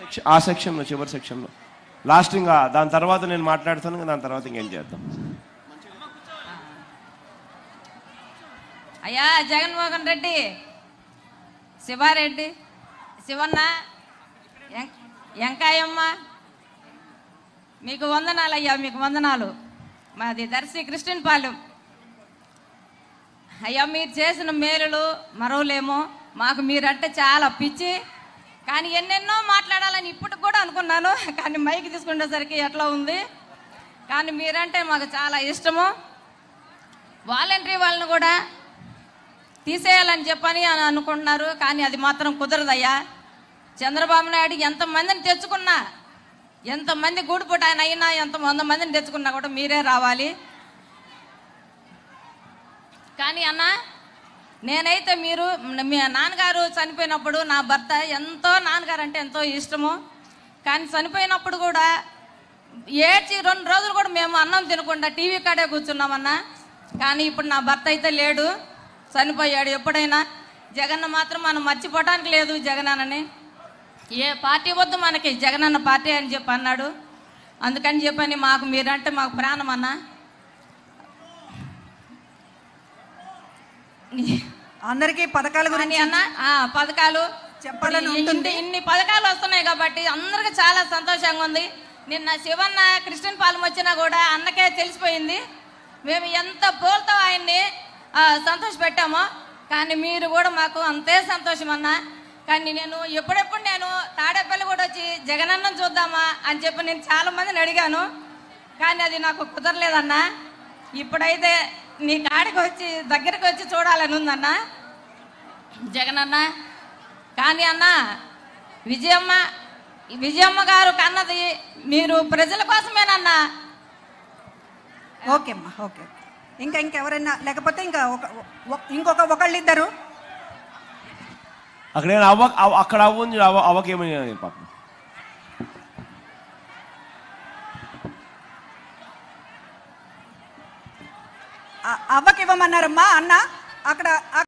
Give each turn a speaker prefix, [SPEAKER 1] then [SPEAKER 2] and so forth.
[SPEAKER 1] ఆ సెక్షన్లో చివరి సెక్షన్లో లాస్ట్, ఇంకా దాని తర్వాత నేను మాట్లాడతాను, దాని తర్వాత ఇంకేం చేద్దాం.
[SPEAKER 2] అయ్యా జగన్మోహన్ రెడ్డి, శివారెడ్డి, శివన్న, వెంకాయమ్మ, మీకు వందనాలు అయ్యా, మీకు వందనాలు. మాది దర్శి క్రిస్టియన్ పాలెం. అయ్యా మీరు చేసిన మేలులు మరవలేమో. మాకు మీరంటే చాలా పిచ్చి, కానీ ఎన్నెన్నో మాట్లాడాలని ఇప్పటికి కూడా అనుకున్నాను, కానీ మైక్ తీసుకునేసరికి ఎట్లా ఉంది. కానీ మీరంటే మాకు చాలా ఇష్టము. వాలంటరీ వాళ్ళని కూడా తీసేయాలని చెప్పని అనుకుంటున్నారు, కానీ అది మాత్రం కుదరదయ్యా. చంద్రబాబు నాయుడు ఎంతమందిని తెచ్చుకున్నా, ఎంతమంది గూడుపుట ఆయన అయినా, 100 మందిని తెచ్చుకున్నా కూడా మీరే రావాలి. కానీ అన్న, నేనైతే మీరు మీ నాన్నగారు చనిపోయినప్పుడు నా భర్త ఎంతో, నాన్నగారు అంటే ఎంతో ఇష్టము, కానీ చనిపోయినప్పుడు కూడా ఏడ్చి 2 రోజులు కూడా మేము అన్నం తినకుండా టీవీ కాడే కూర్చున్నామన్నా. కానీ ఇప్పుడు నా భర్త అయితే లేడు, చనిపోయాడు. ఎప్పుడైనా జగన్ మాత్రం మనం మర్చిపోవడానికి లేదు. జగన్ అన్నని ఏ పార్టీ వద్దు మనకి, జగనన్న పార్టీ అని చెప్పి అన్నాడు. అందుకని చెప్పని మాకు మీరంటే మాకు ప్రాణం అన్న.
[SPEAKER 3] అందరికీ పథకాల గురించి
[SPEAKER 2] అన్న పథకాలు
[SPEAKER 3] చెప్పాలని
[SPEAKER 2] ఇన్ని పథకాలు వస్తున్నాయి కాబట్టి అందరికి చాలా సంతోషంగా ఉంది. నిన్న శివన్న క్రిస్టియన్ పాలెం వచ్చినా కూడా అన్నకే తెలిసిపోయింది మేము ఎంత పోల్తో ఆయన్ని సంతోష పెట్టామో. కానీ మీరు కూడా మాకు అంతే సంతోషం అన్న. కానీ నేను ఎప్పుడెప్పుడు నేను తాడేపల్లి కూడా వచ్చి జగనన్నం చూద్దామా అని చెప్పి నేను చాలా మందిని అడిగాను, కానీ అది నాకు కుదరలేదన్న. ఇప్పుడైతే నీ కాడికి వచ్చి దగ్గరికి వచ్చి చూడాలని ఉందన్న జగనన్న. కానీ అన్న, విజయమ్మ గారు కన్నది మీరు ప్రజల కోసమేనన్నా.
[SPEAKER 3] ఓకే అమ్మా, ఓకే. ఇంకెవరైనా లేకపోతే ఇంకొక ఒకళ్ళిద్దరు
[SPEAKER 1] అక్కడ అక్కడ అవ్వకేమని పాపం.
[SPEAKER 3] అవ్వకి ఇవ్వమన్నారమ్మా అన్న అక్కడ.